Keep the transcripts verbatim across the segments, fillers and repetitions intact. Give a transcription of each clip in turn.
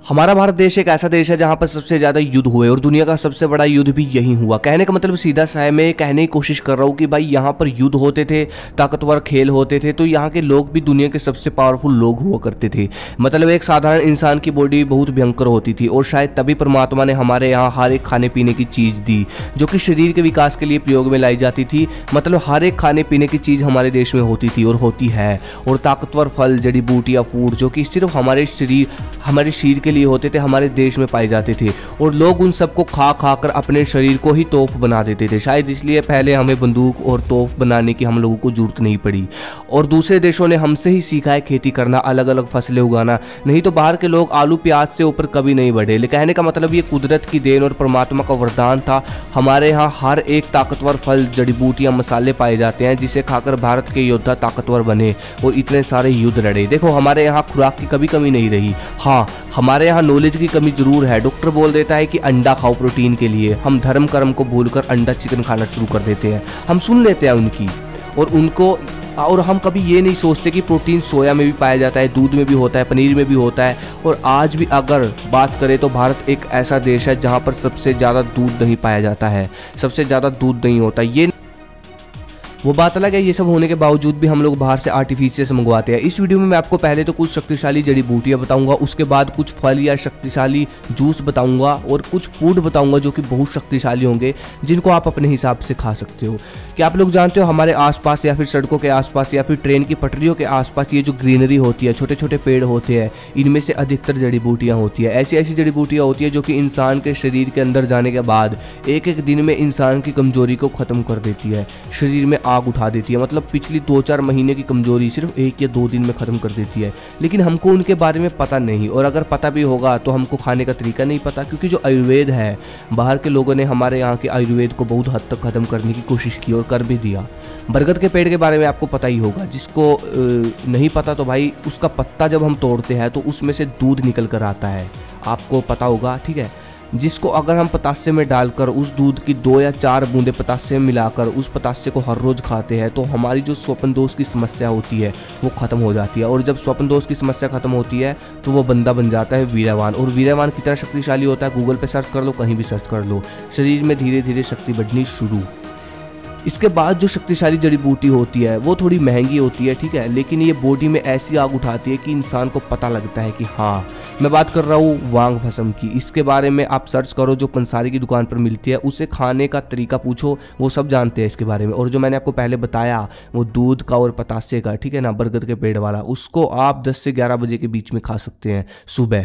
हमारा भारत देश एक ऐसा देश है जहां पर सबसे ज़्यादा युद्ध हुए और दुनिया का सबसे बड़ा युद्ध भी यही हुआ। कहने का मतलब सीधा सा है, मैं कहने की कोशिश कर रहा हूँ कि भाई यहाँ पर युद्ध होते थे, ताकतवर खेल होते थे, तो यहाँ के लोग भी दुनिया के सबसे पावरफुल लोग हुआ करते थे। मतलब एक साधारण इंसान की बॉडी बहुत भयंकर होती थी और शायद तभी परमात्मा ने हमारे यहाँ हर एक खाने पीने की चीज़ दी जो कि शरीर के विकास के लिए प्रयोग में लाई जाती थी। मतलब हर एक खाने पीने की चीज़ हमारे देश में होती थी और होती है। और ताकतवर फल, जड़ी बूटियाँ, फूड जो कि सिर्फ हमारे शरीर हमारे शरीर के लिए होते थे, हमारे देश में पाए जाते थे और लोग उन सबको खा खा कर अपने शरीर को ही तोप बना देते थे। शायद इसलिए पहले हमें बंदूक और तोप बनाने की हम लोगों को जरूरत नहीं पड़ी और दूसरे देशों ने हमसे ही सीखा है खेती करना, अलग अलग फसलें उगाना। नहीं तो बाहर के लोग आलू प्याज से ऊपर कभी नहीं बढ़े। लेकिन कहने का मतलब ये कुदरत की देन और परमात्मा का वरदान था। हमारे यहाँ हर एक ताकतवर फल, जड़ी बूटियाँ, मसाले पाए जाते हैं जिसे खाकर भारत के योद्धा ताकतवर बने और इतने सारे युद्ध लड़े। देखो हमारे यहाँ खुराक की कभी कमी नहीं रही। हाँ, हमारे यहाँ नॉलेज की कमी जरूर है। डॉक्टर बोल देता है कि अंडा खाओ प्रोटीन के लिए, हम धर्म कर्म को भूलकर अंडा चिकन खाना शुरू कर देते हैं। हम सुन लेते हैं उनकी और उनको और हम कभी ये नहीं सोचते कि प्रोटीन सोया में भी पाया जाता है, दूध में भी होता है, पनीर में भी होता है। और आज भी अगर बात करें तो भारत एक ऐसा देश है जहाँ पर सबसे ज़्यादा दूध दही पाया जाता है, सबसे ज़्यादा दूध दही होता है। ये वो बात अलग है, ये सब होने के बावजूद भी हम लोग बाहर से आर्टिफिशियल से मंगवाते हैं। इस वीडियो में मैं आपको पहले तो कुछ शक्तिशाली जड़ी बूटियाँ बताऊंगा, उसके बाद कुछ फल या शक्तिशाली जूस बताऊंगा और कुछ फूड बताऊंगा जो कि बहुत शक्तिशाली होंगे, जिनको आप अपने हिसाब से खा सकते हो। क्या आप लोग जानते हो हमारे आसपास या फिर सड़कों के आसपास या फिर ट्रेन की पटरियों के आसपास ये जो ग्रीनरी होती है, छोटे छोटे पेड़ होते हैं, इनमें से अधिकतर जड़ी बूटियाँ होती है। ऐसी ऐसी जड़ी बूटियाँ होती है जो कि इंसान के शरीर के अंदर जाने के बाद एक एक दिन में इंसान की कमजोरी को ख़त्म कर देती है, शरीर में आग उठा देती है। मतलब पिछली दो चार महीने की कमजोरी सिर्फ एक या दो दिन में खत्म कर देती है। लेकिन हमको उनके बारे में पता नहीं, और अगर पता भी होगा तो हमको खाने का तरीका नहीं पता, क्योंकि जो आयुर्वेद है, बाहर के लोगों ने हमारे यहाँ के आयुर्वेद को बहुत हद तक खत्म करने की कोशिश की और कर भी दिया। बरगद के पेड़ के बारे में आपको पता ही होगा, जिसको नहीं पता तो भाई उसका पत्ता जब हम तोड़ते हैं तो उसमें से दूध निकल कर आता है, आपको पता होगा, ठीक है। जिसको अगर हम पतासे में डालकर उस दूध की दो या चार बूंदे पतासे में मिलाकर उस पतासे को हर रोज़ खाते हैं तो हमारी जो स्वप्न दोष की समस्या होती है वो ख़त्म हो जाती है। और जब स्वप्न दोष की समस्या ख़त्म होती है तो वो बंदा बन जाता है वीरवान। और वीरवान कितना शक्तिशाली होता है, गूगल पे सर्च कर लो, कहीं भी सर्च कर लो। शरीर में धीरे धीरे शक्ति बढ़नी शुरू। इसके बाद जो शक्तिशाली जड़ी बूटी होती है वो थोड़ी महंगी होती है, ठीक है, लेकिन ये बॉडी में ऐसी आग उठाती है कि इंसान को पता लगता है कि हाँ, मैं बात कर रहा हूँ वांग भस्म की। इसके बारे में आप सर्च करो, जो पंसारी की दुकान पर मिलती है, उसे खाने का तरीका पूछो, वो सब जानते हैं इसके बारे में। और जो मैंने आपको पहले बताया वो दूध का और पतासे का, ठीक है ना, बरगद के पेड़ वाला, उसको आप दस से ग्यारह बजे के बीच में खा सकते हैं सुबह।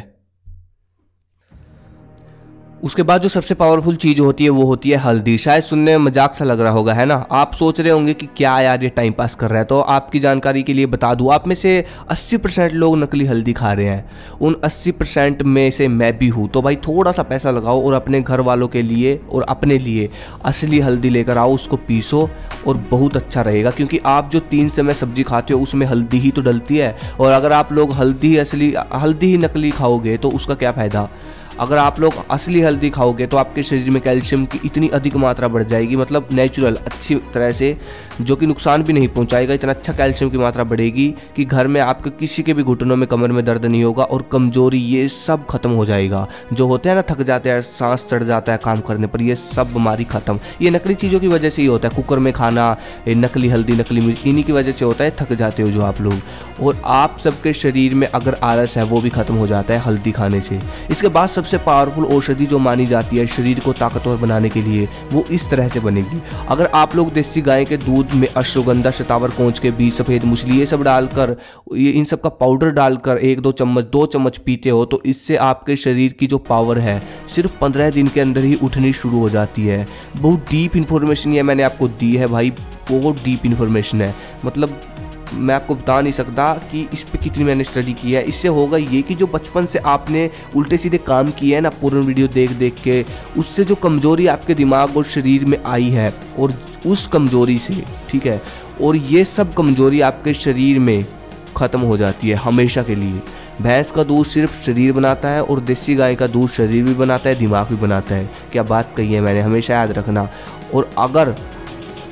उसके बाद जो सबसे पावरफुल चीज़ होती है वो होती है हल्दी। शायद सुनने में मजाक सा लग रहा होगा, है ना। आप सोच रहे होंगे कि क्या यार ये टाइम पास कर रहा है। तो आपकी जानकारी के लिए बता दूं, आप में से अस्सी परसेंट लोग नकली हल्दी खा रहे हैं। उन अस्सी परसेंट में से मैं भी हूँ। तो भाई थोड़ा सा पैसा लगाओ और अपने घर वालों के लिए और अपने लिए असली हल्दी लेकर आओ, उसको पीसो और बहुत अच्छा रहेगा। क्योंकि आप जो तीन समय सब्जी खाते हो उसमें हल्दी ही तो डलती है। और अगर आप लोग हल्दी असली हल्दी ही नकली खाओगे तो उसका क्या फ़ायदा। अगर आप लोग असली हल्दी खाओगे तो आपके शरीर में कैल्शियम की इतनी अधिक मात्रा बढ़ जाएगी, मतलब नेचुरल अच्छी तरह से, जो कि नुकसान भी नहीं पहुंचाएगा। इतना अच्छा कैल्शियम की मात्रा बढ़ेगी कि घर में आपके किसी के भी घुटनों में, कमर में दर्द नहीं होगा और कमजोरी ये सब खत्म हो जाएगा। जो होते हैं ना, थक जाते हैं, सांस चढ़ जाता है काम करने पर, ये सब बीमारी खत्म। ये नकली चीज़ों की वजह से ही होता है। कुकर में खाना, नकली हल्दी, नकली मिर्च, इन्हीं की वजह से होता है, थक जाते हो जो आप लोग। और आप सबके शरीर में अगर आलस है वो भी खत्म हो जाता है हल्दी खाने से। इसके बाद सबसे पावरफुल औषधि जो मानी जाती है शरीर को ताकतवर बनाने के लिए, वो इस तरह से बनेगी। अगर आप लोग देसी गाय के दूध में अश्वगंधा, शतावर, कोंच के बीज, सफ़ेद मूसली, ये सब डालकर, ये इन सब का पाउडर डालकर एक दो चम्मच दो चम्मच पीते हो तो इससे आपके शरीर की जो पावर है सिर्फ पंद्रह दिन के अंदर ही उठनी शुरू हो जाती है। बहुत डीप इन्फॉर्मेशन ये मैंने आपको दी है भाई, बहुत डीप इन्फॉर्मेशन है। मतलब मैं आपको बता नहीं सकता कि इस पे कितनी मैंने स्टडी की है। इससे होगा ये कि जो बचपन से आपने उल्टे सीधे काम किए हैं ना, पूर्ण वीडियो देख देख के, उससे जो कमज़ोरी आपके दिमाग और शरीर में आई है, और उस कमज़ोरी से, ठीक है, और ये सब कमज़ोरी आपके शरीर में ख़त्म हो जाती है हमेशा के लिए। भैंस का दूध सिर्फ शरीर बनाता है और देसी गाय का दूध शरीर भी बनाता है, दिमाग भी बनाता है। क्या बात कही है मैंने, हमेशा याद रखना। और अगर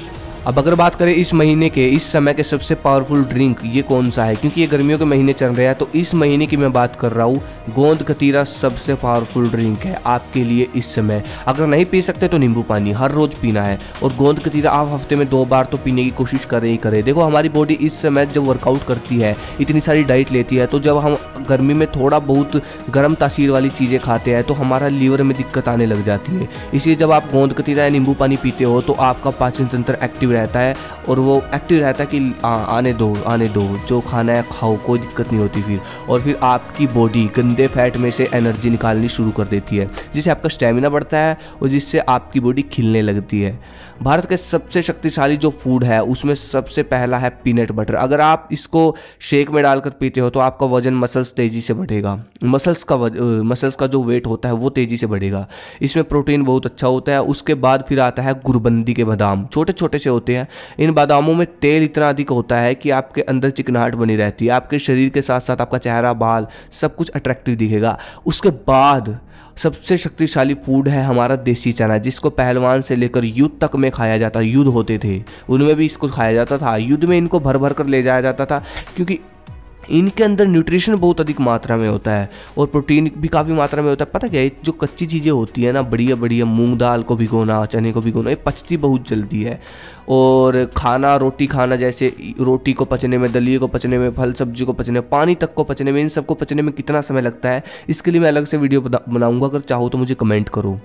अब अगर बात करें इस महीने के इस समय के सबसे पावरफुल ड्रिंक ये कौन सा है, क्योंकि ये गर्मियों के महीने चल रहे हैं, तो इस महीने की मैं बात कर रहा हूँ गोंद कतीरा सबसे पावरफुल ड्रिंक है आपके लिए इस समय। अगर नहीं पी सकते तो नींबू पानी हर रोज़ पीना है, और गोंद कतीरा आप हफ्ते में दो बार तो पीने की कोशिश करें ही करें। देखो हमारी बॉडी इस समय जब वर्कआउट करती है, इतनी सारी डाइट लेती है, तो जब हम गर्मी में थोड़ा बहुत गर्म तासीर वाली चीज़ें खाते हैं तो हमारा लीवर में दिक्कत आने लग जाती है। इसलिए जब आप गोंद कतीरा या नींबू पानी पीते हो तो आपका पाचन तंत्र एक्टिव रहता है, और वो एक्टिव रहता है कि आ, आने दो आने दो जो खाना है खाओ, कोई दिक्कत नहीं होती फिर। और फिर आपकी बॉडी गंदे फैट में से एनर्जी निकालनी शुरू कर देती है, जिससे आपका स्टेमिना बढ़ता है और जिससे आपकी बॉडी खिलने लगती है। भारत के सबसे शक्तिशाली जो फूड है उसमें सबसे पहला है पीनट बटर। अगर आप इसको शेक में डालकर पीते हो तो आपका वजन मसल्स तेज़ी से बढ़ेगा, मसल्स का मसल्स का जो वेट होता है वो तेज़ी से बढ़ेगा। इसमें प्रोटीन बहुत अच्छा होता है। उसके बाद फिर आता है गुरबंदी के बादाम, छोटे छोटे से होते हैं। इन बादामों में तेल इतना अधिक होता है कि आपके अंदर चिकनाहट बनी रहती है, आपके शरीर के साथ साथ आपका चेहरा, बाल सब कुछ अट्रैक्टिव दिखेगा। उसके बाद सबसे शक्तिशाली फूड है हमारा देसी चना, जिसको पहलवान से लेकर युद्ध तक में खाया जाता है। युद्ध होते थे उनमें भी इसको खाया जाता था, युद्ध में इनको भर भर कर ले जाया जाता था, क्योंकि इनके अंदर न्यूट्रिशन बहुत अधिक मात्रा में होता है और प्रोटीन भी काफ़ी मात्रा में होता है। पता क्या है, जो कच्ची चीज़ें होती है ना, बढ़िया बढ़िया मूंग दाल को भिगोना, चने को भिगोना, ये पचती बहुत जल्दी है। और खाना, रोटी खाना, जैसे रोटी को पचने में, दलिए को पचने में, फल सब्जी को पचने में, पानी तक को पचने में, इन सबको पचने में कितना समय लगता है, इसके लिए मैं अलग से वीडियो बनाऊंगा। अगर चाहो तो मुझे कमेंट करो।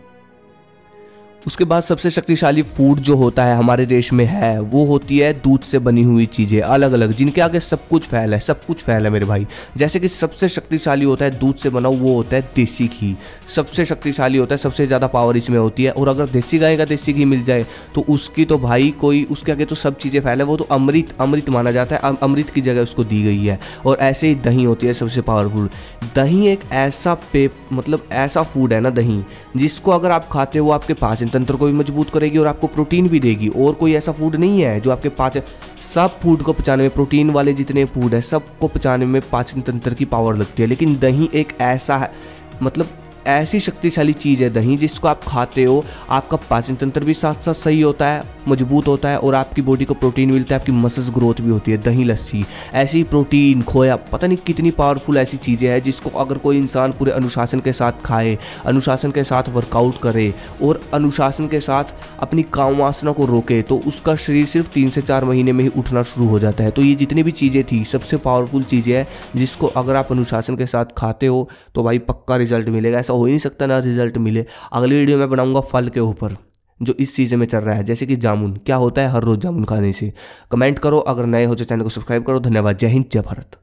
उसके बाद सबसे शक्तिशाली फूड जो होता है हमारे देश में है वो होती है दूध से बनी हुई चीज़ें, अलग अलग, जिनके आगे सब कुछ फैल है, सब कुछ फैल है मेरे भाई। जैसे कि सबसे शक्तिशाली होता है दूध से बना, वो होता है देसी घी। सबसे शक्तिशाली होता है, सबसे ज़्यादा पावर इसमें होती है। और अगर देसी गाय का देसी घी मिल जाए तो उसकी तो भाई कोई, उसके आगे तो सब चीज़ें फैल है, वो तो अमृत अमृत माना जाता है, अमृत की जगह उसको दी गई है। और ऐसे ही दही होती है सबसे पावरफुल। दही एक ऐसा पे मतलब ऐसा फूड है ना दही, जिसको अगर आप खाते हो आपके पाचन तंत्र को भी मजबूत करेगी और आपको प्रोटीन भी देगी। और कोई ऐसा फूड नहीं है जो आपके पाचन, सब फूड को पचाने में, प्रोटीन वाले जितने फूड है सबको पचाने में पाचन तंत्र की पावर लगती है। लेकिन दही एक ऐसा है, मतलब ऐसी शक्तिशाली चीज़ है दही, जिसको आप खाते हो आपका पाचन तंत्र भी साथ साथ सही होता है, मजबूत होता है, और आपकी बॉडी को प्रोटीन मिलता है, आपकी मसल्स ग्रोथ भी होती है। दही, लस्सी, ऐसी प्रोटीन, खोया, पता नहीं कितनी पावरफुल ऐसी चीज़ें हैं जिसको अगर कोई इंसान पूरे अनुशासन के साथ खाए, अनुशासन के साथ वर्कआउट करे और अनुशासन के साथ अपनी काम वासना को रोके, तो उसका शरीर सिर्फ तीन से चार महीने में ही उठना शुरू हो जाता है। तो ये जितनी भी चीज़ें थी सबसे पावरफुल चीज़ें हैं, जिसको अगर आप अनुशासन के साथ खाते हो तो भाई पक्का रिजल्ट मिलेगा। ऐसा हो ही नहीं सकता ना रिजल्ट मिले। अगली वीडियो में बनाऊंगा फल के ऊपर जो इस सीजन में चल रहा है, जैसे कि जामुन। क्या होता है हर रोज जामुन खाने से? कमेंट करो। अगर नए हो तो चैनल को सब्सक्राइब करो। धन्यवाद। जय हिंद, जय भारत।